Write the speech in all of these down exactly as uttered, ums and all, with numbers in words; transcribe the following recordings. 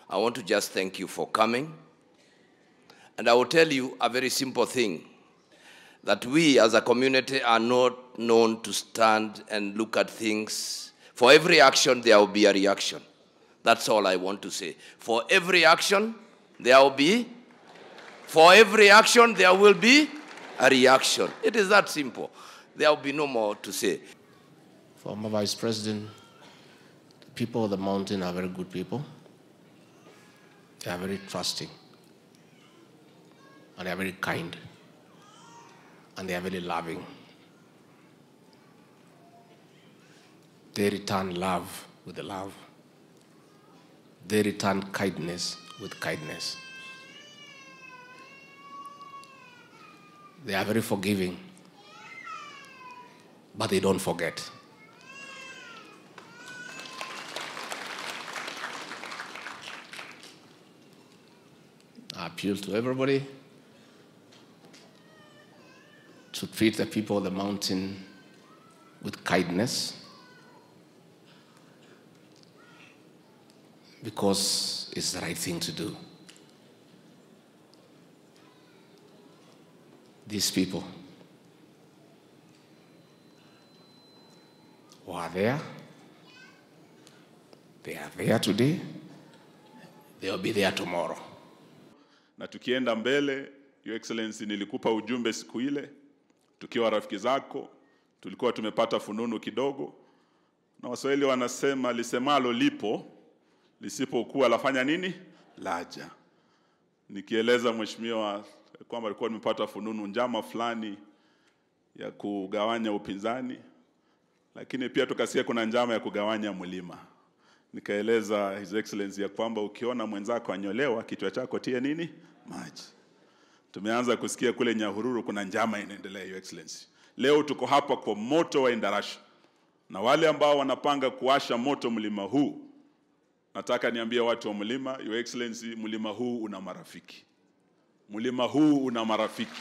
I want to just thank you for coming. And I will tell you a very simple thing, that we as a community are not known to stand and look at things. For every action, there will be a reaction. That's all I want to say. For every action, there will be, for every action, there will be a reaction. It is that simple. There will be no more to say. Former Vice President, the people of the mountain are very good people. They are very trusting. And they are very kind. And they are very loving. They return love with love. They return kindness with kindness. They are very forgiving, but they don't forget. I appeal to everybody to treat the people of the mountain with kindness, because it's the right thing to do. These people who are there, they are there today, they will be there tomorrow. Na tukienda mbele, Your Excellency, nilikupa ujumbe siku ile, tukiwa rafiki zako, tulikuwa tumepata fununu kidogo, na Waswahili wanasema lisemalo lipo, lisipokuwa lafanya nini? Laja. Nikieleza mheshimiwa kwamba alikuwa nimepata fununu njama fulani ya kugawanya upinzani, lakini pia tukasikia kuna njama ya kugawanya mlima. Nikaeleza His Excellency ya kwamba ukiona mwenzako anyolewa, kichwa chako tie nini? Maji. Tumeanza kusikia kule Nyahururu kuna njama inaendelea, Your Excellency. Leo tuko hapa kwa moto wa Endarasha. Na wale ambao wanapanga kuasha moto mlima huu, nataka niambie watu wa mlima, Your Excellency, mlima huu una marafiki. Mlima huu una marafiki.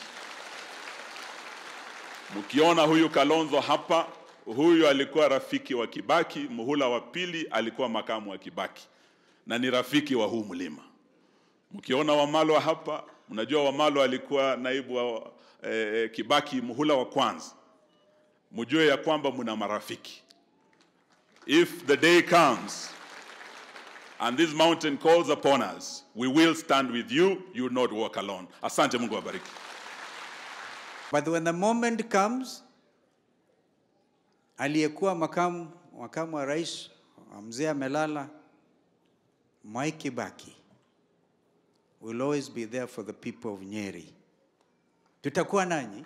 Mkiona huyu Kalonzo hapa, huyu alikuwa rafiki wa Kibaki, muhula wa pili alikuwa makamu wa Kibaki, na ni rafiki wa huu mlima. Mkiona Wamalwa hapa, mnajua Wamalwa alikuwa naibu wa eh, Kibaki muhula wa kwanza. Mjue ya kwamba mna marafiki. If the day comes and this mountain calls upon us, we will stand with you. You will not walk alone. Asante, Mungu awabariki. But when the moment comes, aliyekuwa makamu makamu wa rais mzee amelala, Mwai Kibaki will always be there for the people of Nyeri. Tutakuwa nanyi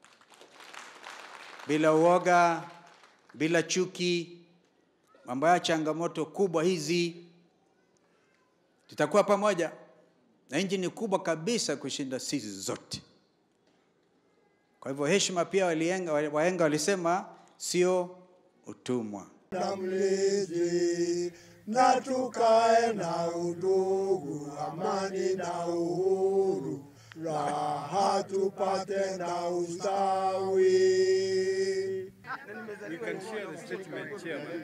bila uoga, bila chuki, mambo ya changamoto kubwa hizi. Tutakuwa pamoja, na nchi ni kubwa kabisa kushinda sisi zote. Kwa hivyo heshima pia walienga, wahenga walisema sio utumwa. Namlezi na tukae na udugu, amani na uhuru, raha tupate na ustawi. You can share the statement, Chairman.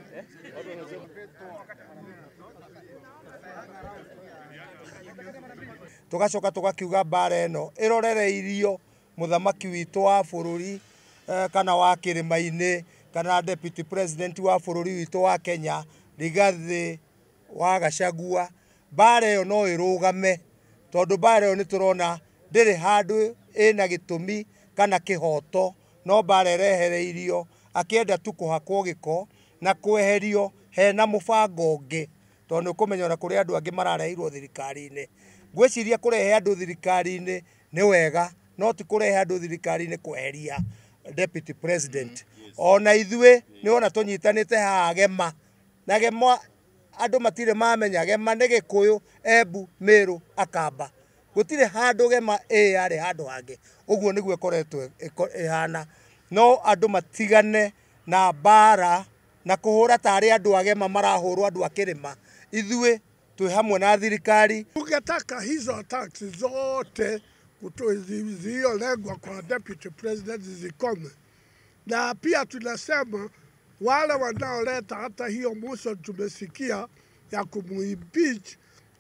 Tugacoka tugakiuga bara eno irorereirio muthamaki witu wa bururi kana wa Kirima-ini kana deputy president wa bururi witu wa Kenya Rigathi wa Gachagua. Bara eno no irugame tondu bara eno niturona ndiri handu ina gitumi kana kihoto, no bara erehereirio akienda tu kuhakwo giko na kweherio hena mubango ungi, tondu kumenyora kuri andu angi marareirwo thirikari-ini. Gwiciria kurehe andu thirikari-ini ni wega, no ti kurehe andu thirikari-ini kweheria deputy president. Ona ithue ni ona tunyitanite ha Gema, na Gema andu matire mamenya Gema ni Gikuyu, Embu, Meru, Akamba. Gutire handu Gema e ari handu hangi. Uguo niguo koretwe ihana. No andu matigane na bara na kuhura tari andu Agema marahurwo andu akirima. Ithue tu hamwe na thirikari. Tungetaka hizo attacks zote zilizolengwa kwa deputy president zikome, na pia tunasema wale wanaoleta hata hiyo motion tumesikia ya kumuimpeach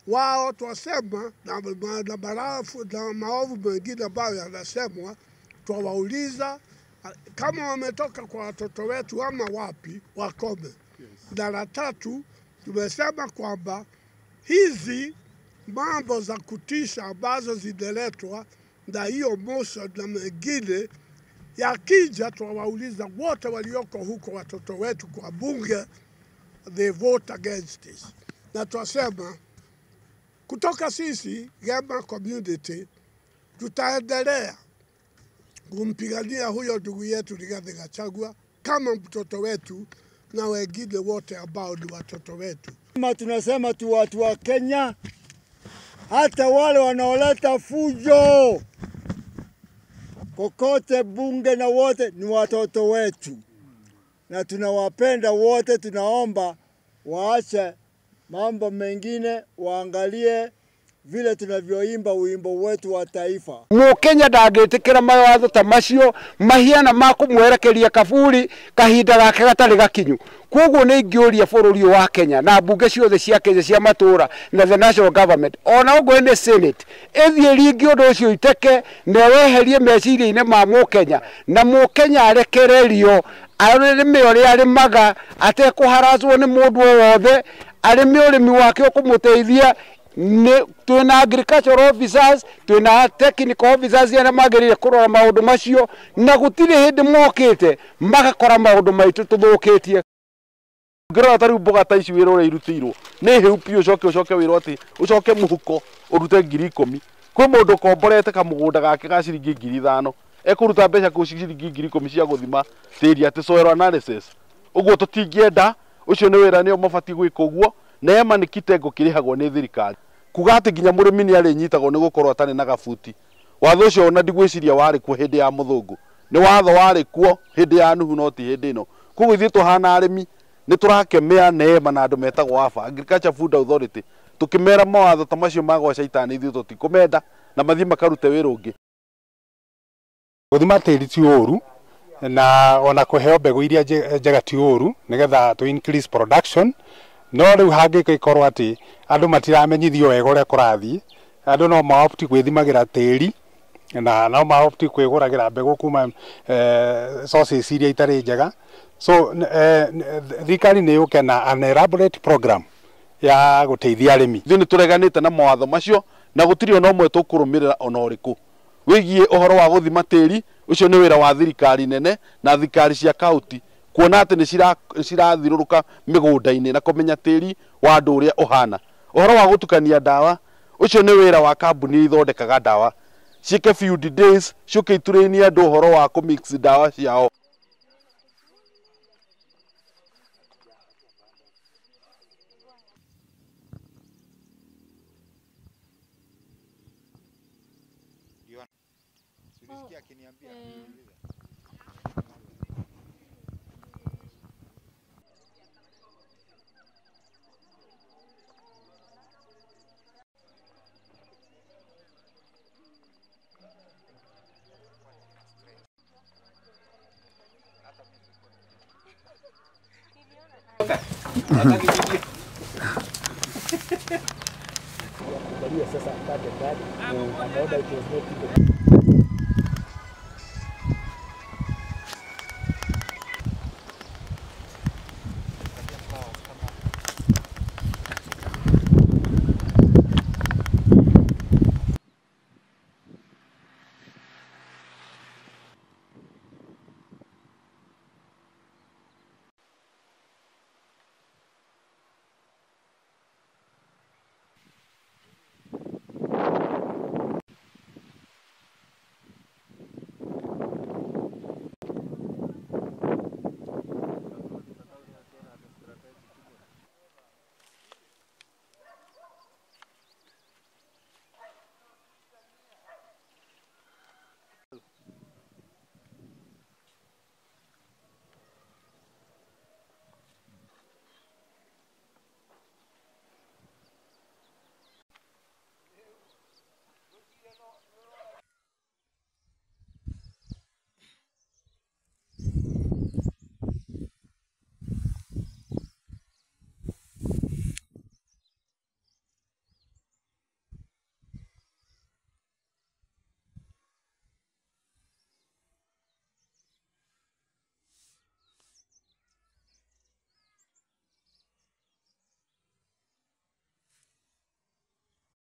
wao twasema na, na barafu na maovu mengine ambayo yanasemwa, twawauliza kama wametoka kwa watoto wetu ama wapi, wakome. Na la tatu, tumesema kwamba hizi mambo za kutisha ambazo zimeletwa na hiyo motion na mengine yakija, twawauliza wote walioko huko watoto wetu kwa bunge, they vote against this. Na twasema kutoka sisi Gema community tutaendelea kumpigania huyo ndugu yetu Rigathi Gachagua kama mtoto wetu na wengine wote ambao ni watoto wetu. Kama tunasema tu watu wa Kenya, hata wale wanaoleta fujo kokote bunge na wote ni watoto wetu, na tunawapenda wote. Tunaomba waache mambo mengine, waangalie vile tunavyoimba wimbo wetu wa taifa. Mukenya ndagetikira mawatho ta macio mahiana ma kumwerekeria kaburi kahinda gake gatari gakinyu. Koguo ni ingiuria bururi wa Kenya na bunge ciothe cia Kenya cia matura na the national government ona ugo ni senate ethie ringi undu ucio iteke na weherie meciria-ini ma Mukenya na Mukenya arekererio arimi uria arimaga atekuharacwo ni mundu wothe arimi urimi wake ukumuteithia. Twina agricultural officers, twina technical officers yana magirire kurora maundu macio na gutire hindi mokite magakora maundu maitu tuthukitie. Ngirora tari mboga ta ici wira uri irutirwo ni hiu pio ucoke ucoke wira ati ucoke muhuko urute ngiri ikumi kwi mundu komborete kamugunda gake ga ciringi ngiri ithano ekuruta mbeca ku ciringi ngiri ikumi cia guthima tiri ati soil analysis. Uguo tutingienda ucio ni wira ni mabati gwika uguo na ema ni kitengo kirihagwo ni thirikari kuga ati nginya murimi ni ari nyitagwo ni gukorwo atani na gabuti. Watho ucio ona ndigwiciria wari ku hindi ya muthungu, ni watho wari kuo hindi ya nuhu no ti hindi ino. Koguo ithuĩ tuhana arimi ni turakemea neema na andu metagwo afa Agriculture Food Authority tukimera mawatho ta macio magwa shaitani ithuĩ tutikumenda na mathii makarute wira ungi. Guthima tiri ti uru na ona kuheo mbegu iria njega ti uru nigetha to increase production. No riu hangika ikorwo ati andu matiramenyithio wega uria kurathii, andu no maopti gwithimagira tiri na no maopti kwiguragira mbegu kuma eh, sources iria itari njega. So thirikari ni yuke na an elaborate program ya guteithia arimi. Ithuĩ ni tureganite na mawatho macio na gutiri ona umwe tukurumirira ona uriku wigie uhoro wa guthima tiri. Ucio ni wira wa thirikari nene na thirikari cia county kuona ati ni cirathiruruka migunda-ini na kumenya tiri wa andu uria uhana. Uhoro wa gutukania dawa ucio ni wira wa kambuni ithondekaga dawa ciike field days ciuke iturainie andu uhoro wa kumix dawa ciao. Sasa